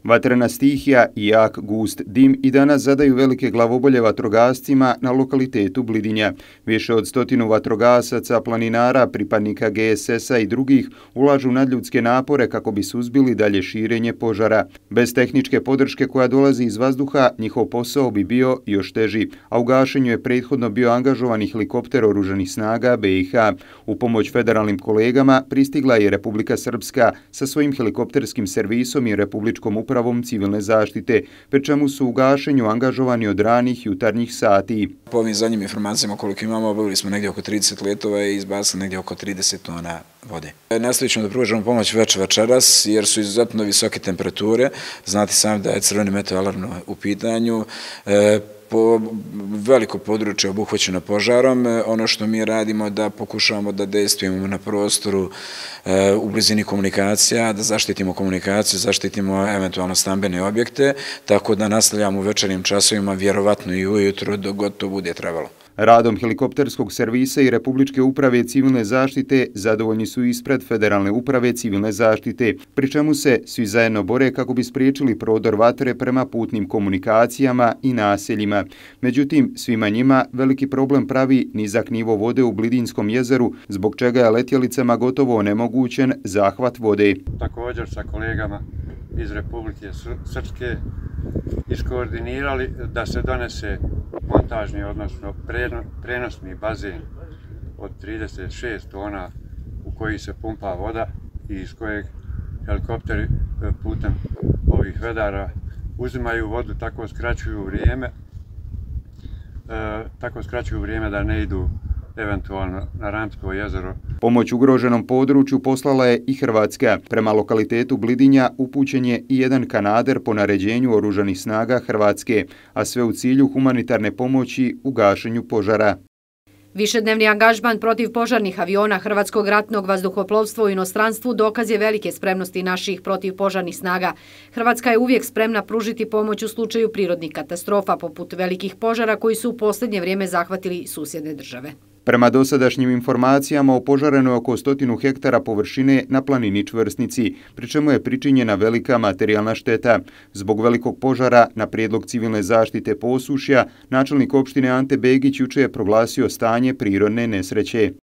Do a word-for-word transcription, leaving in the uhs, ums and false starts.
Vatrena stihija i jak gust dim i danas zadaju velike glavobolje vatrogascima na lokalitetu Blidinja. Više od stotinu vatrogasaca, planinara, pripadnika G S S-a i drugih ulažu nadljudske napore kako bi suzbili dalje širenje požara. Bez tehničke podrške koja dolazi iz vazduha, njihov posao bi bio još teži, a u gašenju je prethodno bio angažovani helikopter oružanih snaga B i H. U pomoć federalnim kolegama pristigla je Republika Srpska sa svojim helikopterskim servisom i Republičkom upravom civilne zaštite, pri čemu su u gašenju angažovani od ranih jutarnjih sati. Po ovim zadnjim informacijama koliko imamo, obavili smo negdje oko trideset letova i izbacili negdje oko trideset tona vode. Nastavit ćemo da pružamo pomoć već večeras jer su izuzetno visoke temperature. Znate sami da je crveni meteo alarm u pitanju. Po veliko područje obuhvaćeno požarom. Ono što mi radimo da pokušavamo da dejstvujemo na prostoru u blizini komunikacija, da zaštitimo komunikaciju, zaštitimo eventualno stambene objekte, tako da nastavljamo u večernjim časovima, vjerovatno i ujutro, dok god to bude trebalo. Radom helikopterskog servisa i Republičke uprave civilne zaštite zadovoljni su ispred Federalne uprave civilne zaštite, pri čemu se svi zajedno bore kako bi spriječili prodor vatre prema putnim komunikacijama i naseljima. Međutim, svima njima veliki problem pravi nizak nivo vode u Blidinskom jezeru, zbog čega je letjelicama gotovo onemogućen zahvat vode. Također sa kolegama iz Republike Srpske iskoordinirali da se donese montažni, odnosno prenosni bazen od trideset šest tona u koji se pumpa voda i iz kojeg helikopteri putem ovih vedara uzimaju vodu, tako skraćuju vrijeme, tako skraćuju vrijeme da ne idu eventualno na Ramsko jezero. Pomoć ugroženom području poslala je i Hrvatska. Prema lokalitetu Blidinja upućen je i jedan kanader po naređenju oružanih snaga Hrvatske, a sve u cilju humanitarne pomoći u gašenju požara. Višednevni angažman protiv požarnih aviona Hrvatskog ratnog vazduhoplovstva u inostranstvu dokaz je velike spremnosti naših protivpožarnih snaga. Hrvatska je uvijek spremna pružiti pomoć u slučaju prirodnih katastrofa, poput velikih požara koji su u posljednje vrijeme zahvatili susjedne države. Prema dosadašnjim informacijama opožareno je oko stotinu hektara površine na planini Čvrsnici, pri čemu je pričinjena velika materijalna šteta. Zbog velikog požara, na prijedlog civilne zaštite Posušja, načelnik opštine Ante Begić juče je proglasio stanje prirodne nesreće.